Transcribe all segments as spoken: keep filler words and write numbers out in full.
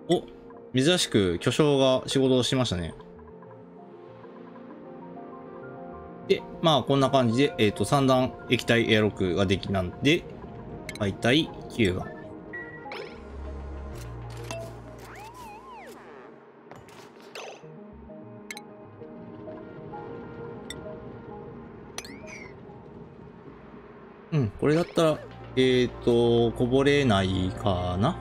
お、珍しく巨匠が仕事をしましたね。で、まあこんな感じで、えっと、三段液体エアロックができなんで、解体きゅうばん。うん、これだったら、えっと、こぼれないかな。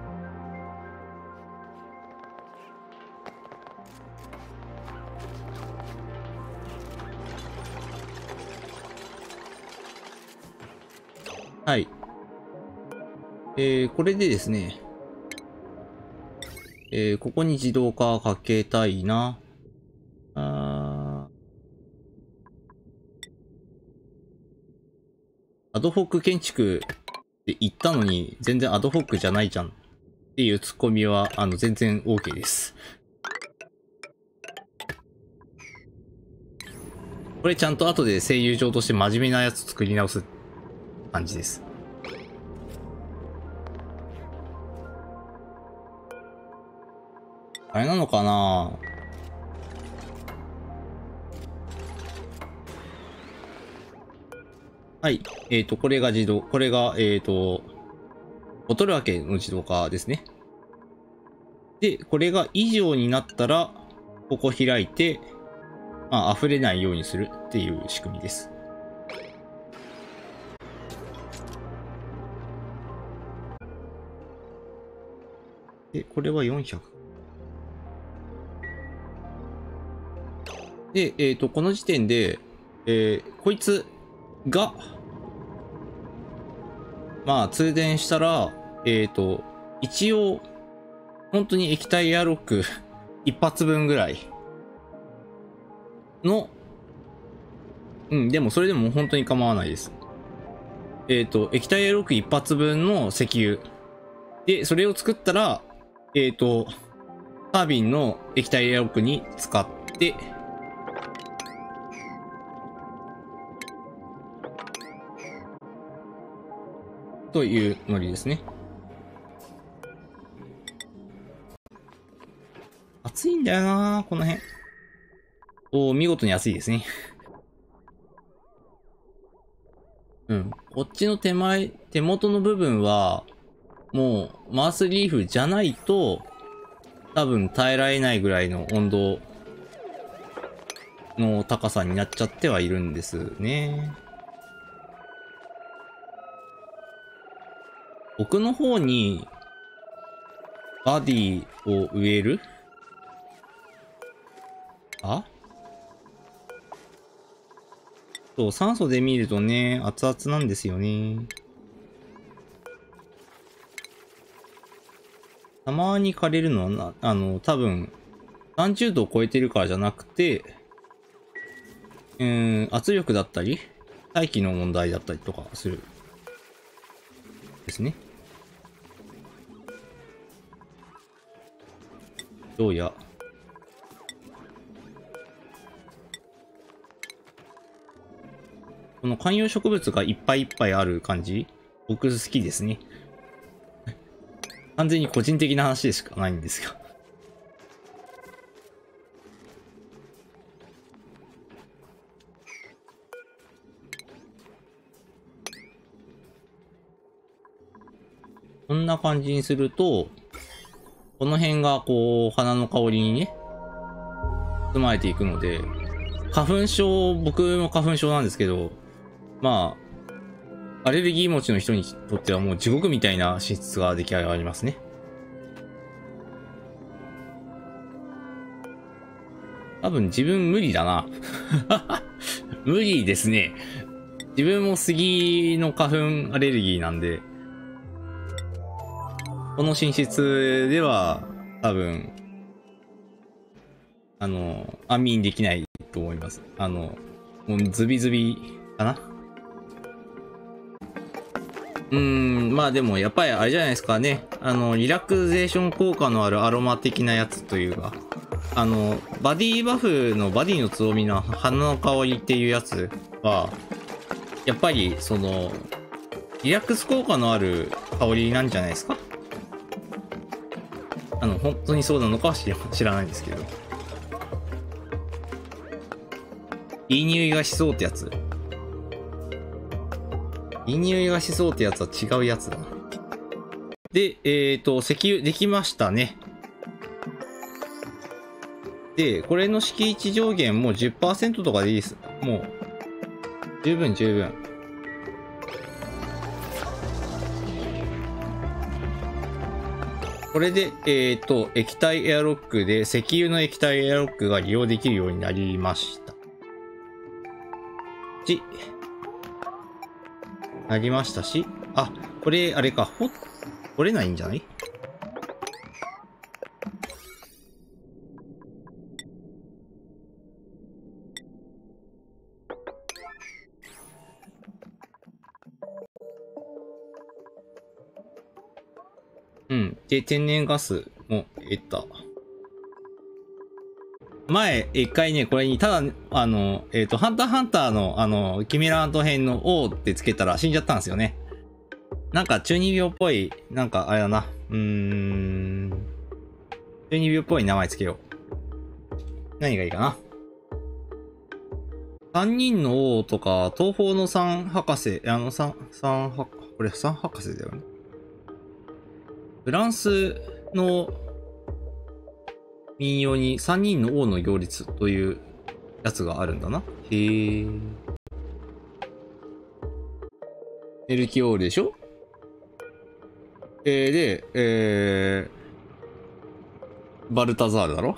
はい。えー、これでですね、えー、ここに自動化かけたいな。あアドホック建築って言ったのに、全然アドホックじゃないじゃんっていうツッコミは、あの、全然 OK です。これちゃんと後で声優上として真面目なやつ作り直す感じです。あれなのかな？はい。えっと、これが自動、これが、えっと、ボトル開けの自動化ですね。で、これが以上になったら、ここ開いて、まあ、溢れないようにするっていう仕組みです。で、これはよんひゃく。で、えっと、この時点で、えー、こいつが、まあ、通電したら、えっと、一応、本当に液体エアロック一発分ぐらいの、うん、でもそれでも本当に構わないです。えっと、液体エアロック一発分の石油。で、それを作ったら、えっと、タービンの液体エアロックに使って、というノリですね。熱いんだよなこの辺。おー、見事に熱いですね。うん。こっちの手前、手元の部分は、もう、マースリーフじゃないと、多分耐えられないぐらいの温度の高さになっちゃってはいるんですね。奥の方に、バディを植える？あ？そう、酸素で見るとね、熱々なんですよね。たまに枯れるのはな、あの、多分、さんじゅうどを超えてるからじゃなくて、うーん、圧力だったり、大気の問題だったりとかする。ですね。どうや。この観葉植物がいっぱいいっぱいある感じ、僕好きですね。完全に個人的な話でしかないんですが。こんな感じにすると、この辺がこう、花の香りにね、包まれていくので、花粉症、僕も花粉症なんですけど、まあ、アレルギー持ちの人にとってはもう地獄みたいな寝室が出来上がりますね。多分自分無理だな。無理ですね。自分も杉の花粉アレルギーなんで、この寝室では多分、あの、安眠できないと思います。あの、もうズビズビかな。うーん、まあでもやっぱりあれじゃないですかね。あの、リラクゼーション効果のあるアロマ的なやつというか、あの、バディバフのバディのつぼみの花の香りっていうやつは、やっぱりその、リラックス効果のある香りなんじゃないですか。 あの、本当にそうなのかは知ら知らないんですけど。いい匂いがしそうってやつ。いい匂いがしそうってやつは違うやつだな。で、えっと、石油できましたね。で、これの敷地上限もう じゅっパーセント とかでいいです。もう、十分十分。これで、えっと、液体エアロックで石油の液体エアロックが利用できるようになりました。し、なりましたし、あ、これ、あれか、ほ、掘れないんじゃない？うん。で、天然ガスも得た。前、一回ね、これに、ただ、あの、えっと、ハンターハンターの、あの、キメラント編の O ってつけたら死んじゃったんですよね。なんか、中二病っぽい、なんか、あれだな。うーん。中二病っぽい名前つけよう。何がいいかな。三人の王とか、東方の三博士、あの三、三博、これ三博士だよね。フランスの民謡に三人の王の行列というやつがあるんだな。へー。メルキオールでしょ？えー、で、えー、バルタザールだろ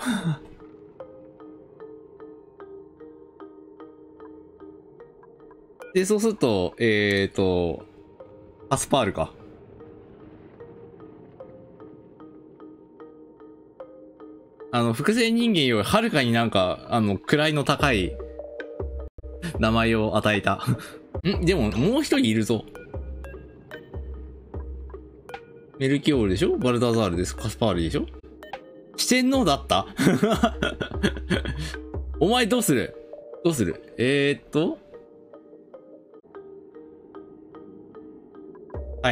で、そうすると、えーと、アスパールか。あの、複製人間よりはるかになんか、あの、位の高い名前を与えた。んでも、もう一人いるぞ。メルキオールでしょ？バルタザールです。カスパールでしょ？四天王だったお前どうする？どうする？えー、っと。はい。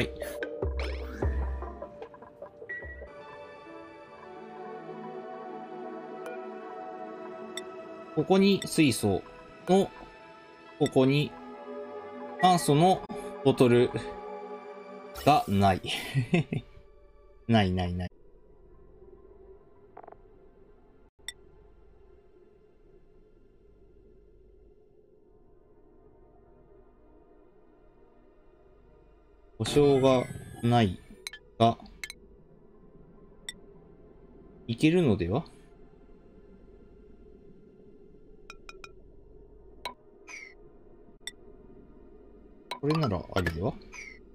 ここに水素の、ここに酸素のボトルがない。ないないない。保証がないが、いけるのでは？これならありでは？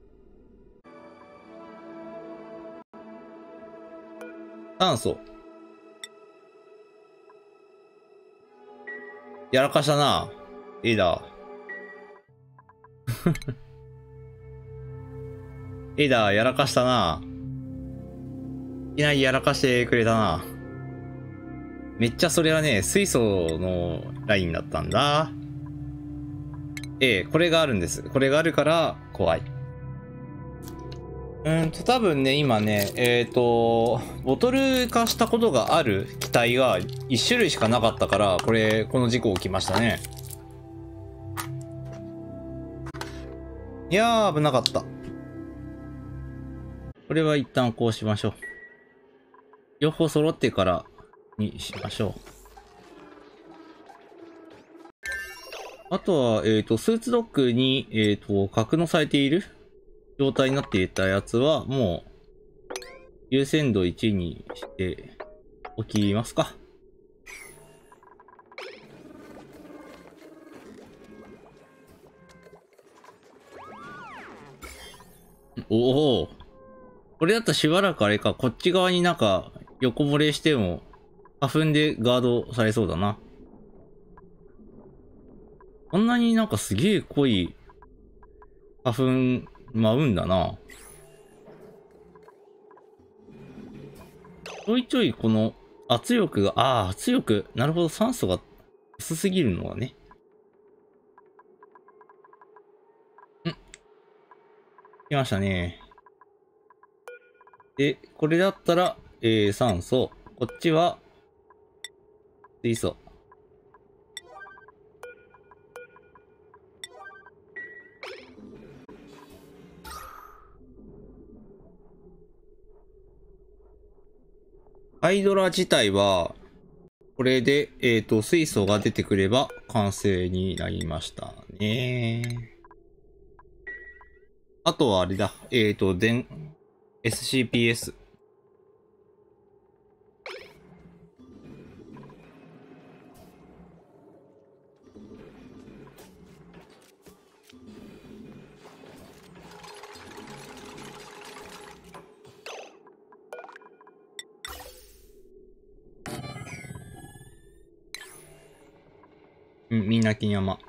炭素。やらかしたな。エダー。エダーやらかしたな。いきなりやらかしてくれたな。めっちゃそれはね、水素のラインだったんだ。ええ、これがあるんです。これがあるから怖い。うーんと、多分ね、今ね、えっと、ボトル化したことがある機体がいち種類しかなかったから、これ、この事故起きましたね。いやー、危なかった。これは一旦こうしましょう。両方揃ってからにしましょう。あとは、えっと、スーツドッグに、えっと、格納されている状態になっていたやつは、もう、優先度いちにしておきますか。おお。これだったらしばらくあれか、こっち側になんか横漏れしても花粉でガードされそうだな。こんなになんかすげえ濃い花粉舞うんだな。ちょいちょいこの圧力が、ああ、圧力。なるほど、酸素が薄すぎるのはね。ん。来ましたね。で、これだったらえー、酸素。こっちは、水素。ハイドラ自体は、これで、えっと、水素が出てくれば完成になりましたね。あとはあれだ。えっと、電、エスシーピーエス。うん、みんな金山。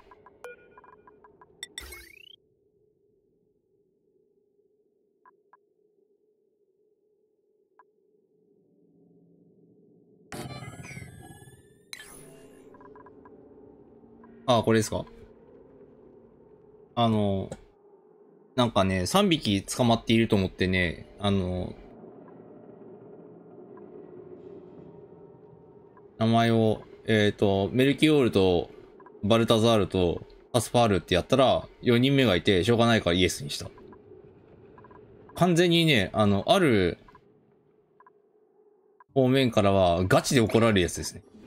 あ、これですか。あの、なんかね、さんびき捕まっていると思ってね、あの、名前を、えっと、メルキオールとバルタザールとパスパールってやったら、よにんめがいて、しょうがないからイエスにした。完全にね、あの、ある方面からはガチで怒られるやつですね。